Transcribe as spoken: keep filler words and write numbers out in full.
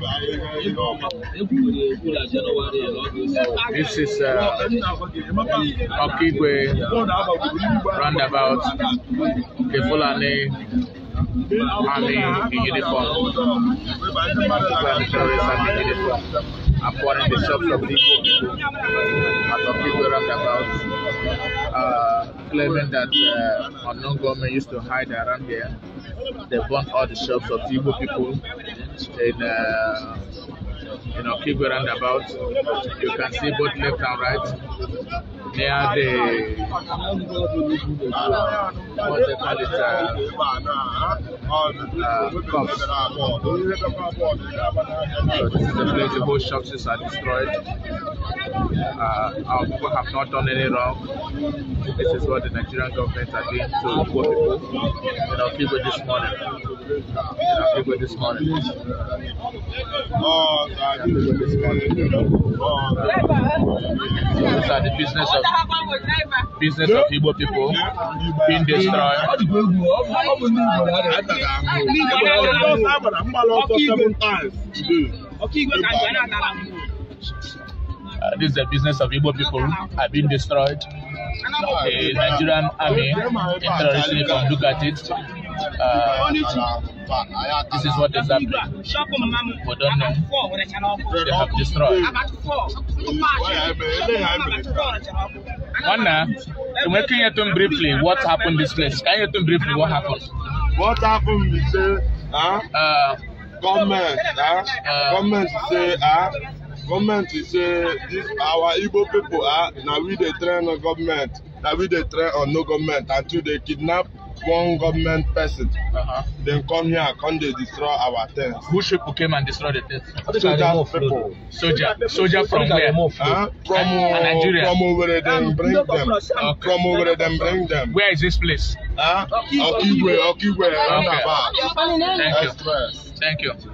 This is uh, Okigwe roundabout, the Fulani army in uniform, the terrorist army in uniform, upon the shops of people at Okigwe roundabout, uh, claiming that uh, unknown government used to hide around here. They burnt all the shops of Igbo people in uh, in Okigwe roundabout. You can see both left and right near the uh, what they call it, uh, uh, cops. So this is the place the whole shops are destroyed. Uh, our people have not done any wrong. This is what the Nigerian government are doing to poor people in Okigwe this morning. In Okigwe this morning. In this morning. So these are the business of business of Igbo people being destroyed. Uh, this is the business of Igbo people are being destroyed. The Nigerian army in terrorist uniform, look at it. Uh, this is what is happening. We don't know. They have destroyed. Anna, can you tell me briefly what happened in this place? Can you tell me briefly what happened? What happened is uh, uh, government, uh, uh, government say, uh, government is say this our Igbo people are uh, now we they train on government, now we they train on no government until they kidnap one government person. Uh-huh. Then come here, come they destroy our tents. Who people came and destroyed the tents? Soldier people. Soldier, soldier from where? Uh, from uh, Nigeria. From over there, then bring them. Okay. From over there, then bring them. Where is this place? Uh, Okigwe, Okigwe. Okay. Thank you. Thank you.